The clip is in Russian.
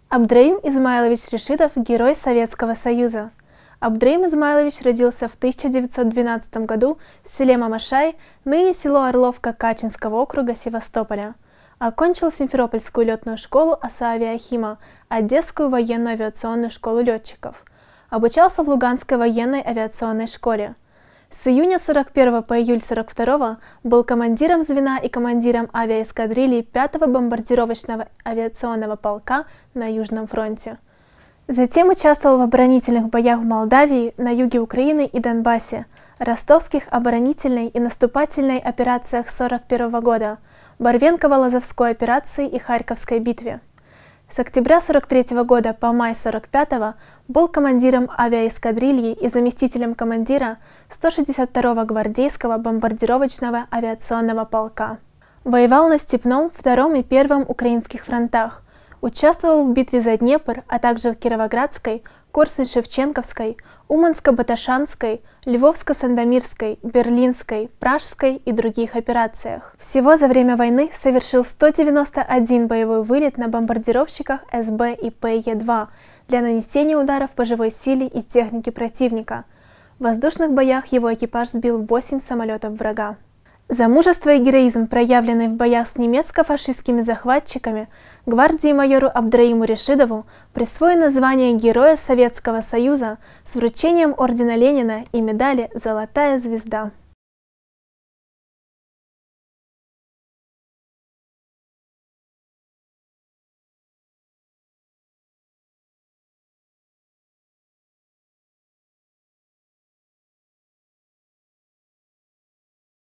Абдраим Измайлович Решидов – Герой Советского Союза. Абдраим Измайлович родился в 1912 году в селе Мамашай, ныне село Орловка Качинского округа Севастополя. Окончил Симферопольскую летную школу Асавиахима, Одесскую военную авиационную школу летчиков. Обучался в Луганской военной авиационной школе. С июня 41 по июль 42 был командиром звена и командиром авиаэскадрильи 5-го бомбардировочного авиационного полка на Южном фронте. Затем участвовал в оборонительных боях в Молдавии, на юге Украины и Донбассе, ростовских оборонительной и наступательной операциях 41 года, Барвенково-Лозовской операции и Харьковской битве. С октября 43 года по май 45 был командиром авиаэскадрильи и заместителем командира 162-го гвардейского бомбардировочного авиационного полка. Воевал на Степном, Втором и Первом украинских фронтах. Участвовал в битве за Днепр, а также в Кировоградской, Корсунь-Шевченковской, Уманско-Баташанской, Львовско-Сандомирской, Берлинской, Пражской и других операциях. Всего за время войны совершил 191 боевой вылет на бомбардировщиках СБ и Пе-2 для нанесения ударов по живой силе и технике противника. В воздушных боях его экипаж сбил 8 самолетов врага. За мужество и героизм, проявленный в боях с немецко-фашистскими захватчиками, гвардии майору Абдраиму Решидову присвоено звание Героя Советского Союза с вручением ордена Ленина и медали «Золотая звезда».